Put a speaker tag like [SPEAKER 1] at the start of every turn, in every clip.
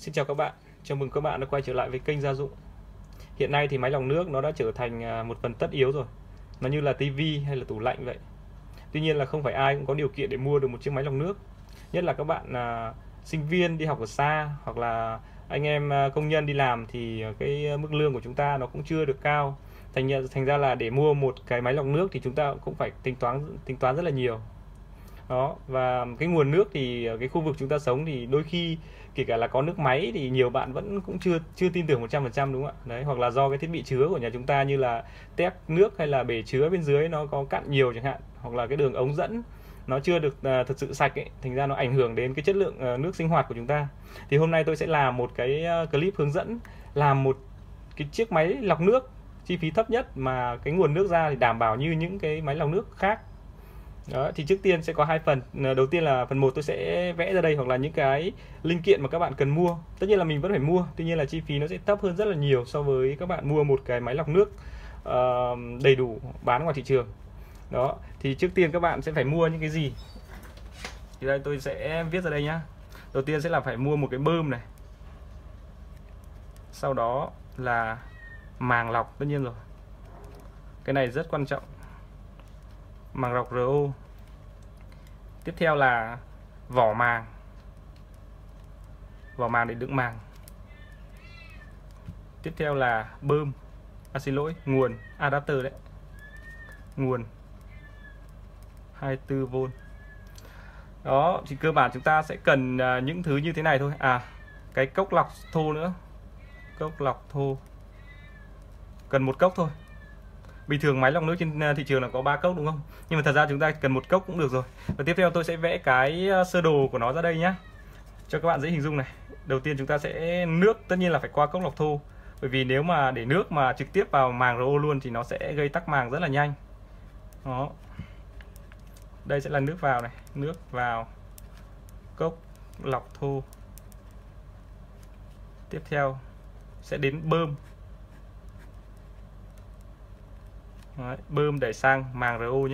[SPEAKER 1] Xin chào các bạn, chào mừng các bạn đã quay trở lại với kênh Gia Dụng. Hiện nay thì máy lọc nước nó đã trở thành một phần tất yếu rồi. Nó như là tivi hay là tủ lạnh vậy. Tuy nhiên là không phải ai cũng có điều kiện để mua được một chiếc máy lọc nước. Nhất là các bạn sinh viên đi học ở xa, hoặc là anh em công nhân đi làm thì cái mức lương của chúng ta nó cũng chưa được cao. Thành ra là để mua một cái máy lọc nước thì chúng ta cũng phải tính toán rất là nhiều. Đó, và cái nguồn nước thì ở cái khu vực chúng ta sống thì đôi khi kể cả là có nước máy thì nhiều bạn vẫn cũng chưa chưa tin tưởng 100%, đúng không ạ? Đấy, hoặc là do cái thiết bị chứa của nhà chúng ta như là tép nước hay là bể chứa bên dưới nó có cạn nhiều chẳng hạn, hoặc là cái đường ống dẫn nó chưa được thật sự sạch ấy, thành ra nó ảnh hưởng đến cái chất lượng nước sinh hoạt của chúng ta. Thì hôm nay tôi sẽ làm một cái clip hướng dẫn làm một cái chiếc máy lọc nước chi phí thấp nhất mà cái nguồn nước ra thì đảm bảo như những cái máy lọc nước khác. Đó, thì trước tiên sẽ có hai phần. Đầu tiên là phần 1 tôi sẽ vẽ ra đây, hoặc là những cái linh kiện mà các bạn cần mua. Tất nhiên là mình vẫn phải mua, tuy nhiên là chi phí nó sẽ thấp hơn rất là nhiều so với các bạn mua một cái máy lọc nước đầy đủ bán ngoài thị trường. Đó, thì trước tiên các bạn sẽ phải mua những cái gì. Thì đây tôi sẽ viết ra đây nhá. Đầu tiên sẽ là phải mua một cái bơm này. Sau đó là màng lọc, tất nhiên rồi. Cái này rất quan trọng. Màng lọc RO. Tiếp theo là vỏ màng để đựng màng. Tiếp theo là bơm, xin lỗi, nguồn adapter đấy, nguồn 24V. Đó, thì cơ bản chúng ta sẽ cần những thứ như thế này thôi. Cái cốc lọc thô nữa, cốc lọc thô cần một cốc thôi. Bình thường máy lọc nước trên thị trường là có 3 cốc, đúng không? Nhưng mà thật ra chúng ta cần một cốc cũng được rồi. Và tiếp theo tôi sẽ vẽ cái sơ đồ của nó ra đây nhé, cho các bạn dễ hình dung này. Đầu tiên chúng ta sẽ nước, tất nhiên là phải qua cốc lọc thô, bởi vì nếu mà để nước mà trực tiếp vào màng RO luôn thì nó sẽ gây tắc màng rất là nhanh. Đó, đây sẽ là nước vào này, nước vào cốc lọc thô. Tiếp theo sẽ đến bơm. Đấy, bơm đẩy sang màng RO nhé.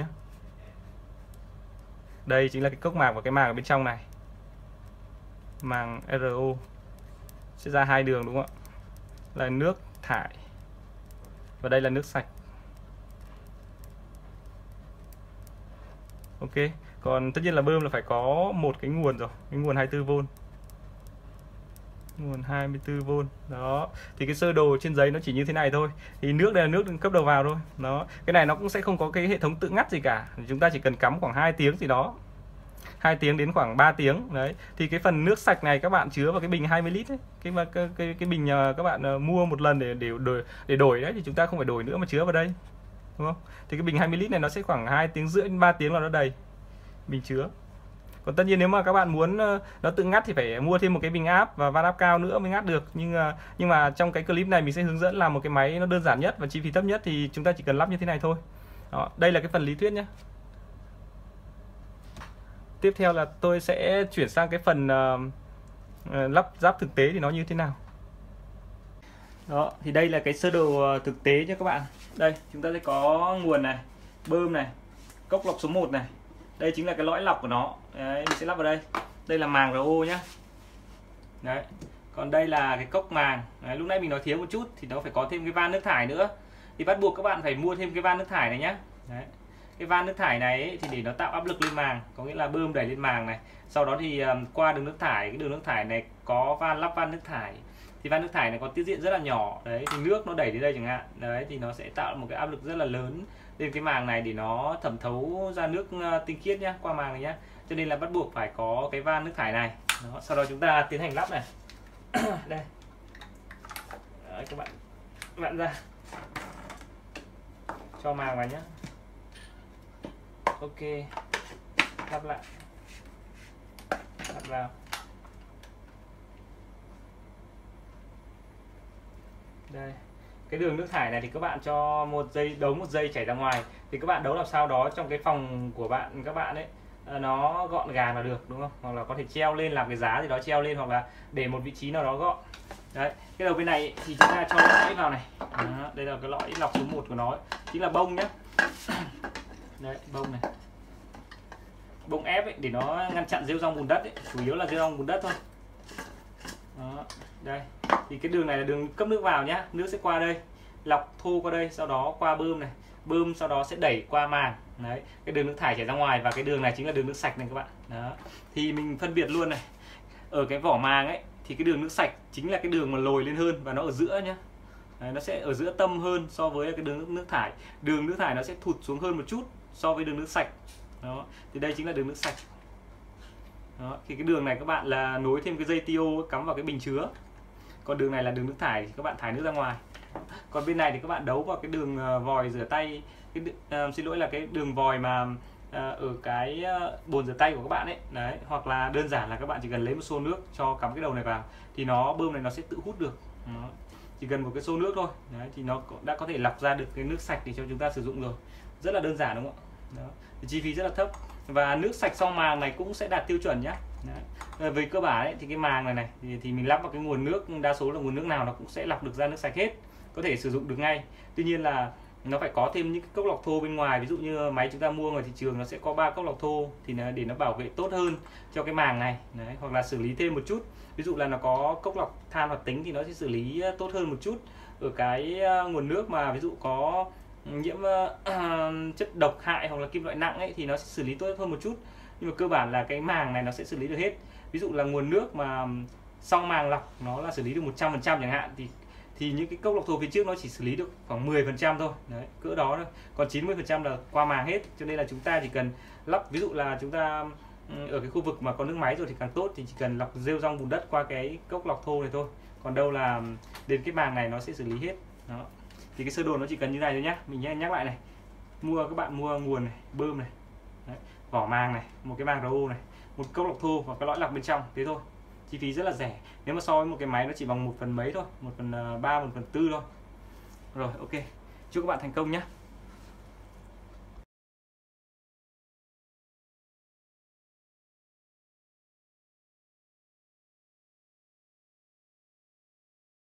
[SPEAKER 1] Đây chính là cái cốc màng và cái màng ở bên trong này, màng RO sẽ ra hai đường, đúng không ạ? Là nước thải và đây là nước sạch. Ok, còn tất nhiên là bơm là phải có một cái nguồn rồi, cái nguồn 24V, nguồn 24V. Đó, thì cái sơ đồ trên giấy nó chỉ như thế này thôi. Thì nước đây là nước cấp đầu vào thôi. Đó, cái này nó cũng sẽ không có cái hệ thống tự ngắt gì cả, chúng ta chỉ cần cắm khoảng 2 tiếng gì đó, 2 tiếng đến khoảng 3 tiếng. Đấy, thì cái phần nước sạch này các bạn chứa vào cái bình 20 lít ấy. Cái bình các bạn mua một lần để đổi đấy, thì chúng ta không phải đổi nữa mà chứa vào đây, đúng không? Thì cái bình 20 lít này nó sẽ khoảng 2 tiếng rưỡi đến 3 tiếng là nó đầy bình chứa. Còn tất nhiên nếu mà các bạn muốn nó tự ngắt thì phải mua thêm một cái bình áp và van áp cao nữa mới ngắt được. Nhưng mà trong cái clip này mình sẽ hướng dẫn làm một cái máy nó đơn giản nhất và chi phí thấp nhất, thì chúng ta chỉ cần lắp như thế này thôi. Đó, đây là cái phần lý thuyết nhé. Tiếp theo là tôi sẽ chuyển sang cái phần lắp ráp thực tế thì nó như thế nào. Đó, thì đây là cái sơ đồ thực tế nhé các bạn. Đây, chúng ta sẽ có nguồn này, bơm này, cốc lọc số 1 này. Đây chính là cái lõi lọc của nó. Đấy, mình sẽ lắp vào đây. Đây là màng RO nhé. Đấy, còn đây là cái cốc màng. Đấy, lúc nãy mình nói thiếu một chút thì nó phải có thêm cái van nước thải nữa. Thì bắt buộc các bạn phải mua thêm cái van nước thải này nhé. Đấy, cái van nước thải này ấy, thì để nó tạo áp lực lên màng, có nghĩa là bơm đẩy lên màng này, sau đó thì qua đường nước thải, cái đường nước thải này có lắp van nước thải, thì van nước thải này có tiết diện rất là nhỏ. Đấy, thì nước nó đẩy đến đây chẳng hạn, đấy thì nó sẽ tạo một cái áp lực rất là lớn lên cái màng này để nó thẩm thấu ra nước tinh khiết nhá, qua màng này nhá. Cho nên là bắt buộc phải có cái van nước thải này. Đó, sau đó chúng ta tiến hành lắp này. Đây. Đấy, các bạn ra cho màng vào nhá. Ok, lắp lại, lắp vào. Đây, cái đường nước thải này thì các bạn cho một dây chảy ra ngoài, thì các bạn đấu làm sao đó trong cái phòng của các bạn ấy nó gọn gàng là được, đúng không? Hoặc là có thể treo lên, làm cái giá gì đó treo lên, hoặc là để một vị trí nào đó gọn. Đấy, cái đầu bên này thì chúng ta cho lõi vào này. Đó, đây là cái lõi lọc số 1 của nó ấy, chính là bông nhé. Đấy, bông này, bông ép ấy, để nó ngăn chặn rêu rong bùn đất ấy. Chủ yếu là rêu rong bùn đất thôi. Đó, đây thì cái đường này là đường cấp nước vào nhá, nước sẽ qua đây, lọc thô qua đây, sau đó qua bơm này, bơm sau đó sẽ đẩy qua màng. Đấy, cái đường nước thải chảy ra ngoài, và cái đường này chính là đường nước sạch này các bạn. Đó, thì mình phân biệt luôn này, ở cái vỏ màng ấy thì cái đường nước sạch chính là cái đường mà lồi lên hơn, và nó ở giữa nhá. Đấy, nó sẽ ở giữa tâm hơn so với cái đường nước thải. Đường nước thải nó sẽ thụt xuống hơn một chút so với đường nước sạch. Đó, thì đây chính là đường nước sạch. Đó, thì cái đường này các bạn là nối thêm cái dây tiêu cắm vào cái bình chứa. Còn đường này là đường nước thải thì các bạn thải nước ra ngoài. Còn bên này thì các bạn đấu vào cái đường vòi rửa tay, xin lỗi là cái đường vòi mà ở cái bồn rửa tay của các bạn ấy. Đấy, hoặc là đơn giản là các bạn chỉ cần lấy một xô nước cho cắm cái đầu này vào thì bơm này nó sẽ tự hút được. Đó, chỉ cần một cái xô nước thôi. Đấy, thì nó đã có thể lọc ra được cái nước sạch để cho chúng ta sử dụng rồi. Rất là đơn giản đúng không ạ? Đó, thì chi phí rất là thấp, và nước sạch sau màng này cũng sẽ đạt tiêu chuẩn nhá. Đấy, về cơ bản ấy, thì cái màng này thì mình lắp vào cái nguồn nước, đa số là nguồn nước nào nó cũng sẽ lọc được ra nước sạch hết, có thể sử dụng được ngay. Tuy nhiên là nó phải có thêm những cái cốc lọc thô bên ngoài, ví dụ như máy chúng ta mua ngoài thị trường nó sẽ có 3 cốc lọc thô, thì để nó bảo vệ tốt hơn cho cái màng này. Đấy, hoặc là xử lý thêm một chút, ví dụ là nó có cốc lọc than hoạt tính thì nó sẽ xử lý tốt hơn một chút ở cái nguồn nước mà ví dụ có nhiễm chất độc hại hoặc là kim loại nặng ấy, thì nó sẽ xử lý tốt hơn một chút. Nhưng mà cơ bản là cái màng này nó sẽ xử lý được hết. Ví dụ là nguồn nước mà sau màng lọc nó là xử lý được 100% chẳng hạn, thì những cái cốc lọc thô phía trước nó chỉ xử lý được khoảng 10% thôi. Đấy, cỡ đó thôi. Còn 90% là qua màng hết. Cho nên là chúng ta chỉ cần lắp, ví dụ là chúng ta ở cái khu vực mà có nước máy rồi thì càng tốt, thì chỉ cần lọc rêu rong bùn đất qua cái cốc lọc thô này thôi. Còn đâu là đến cái màng này nó sẽ xử lý hết. Đó, thì cái sơ đồ nó chỉ cần như này thôi nhá. Mình nhắc lại này, các bạn mua nguồn này, bơm này, đấy, vỏ màng này, một cái màng RO này, một cốc lọc thô và cái lõi lọc bên trong, thế thôi. Chi phí rất là rẻ, nếu mà so với một cái máy nó chỉ bằng 1/mấy thôi, 1/3, 1/4 thôi. Rồi, ok, chúc các bạn thành công nhé.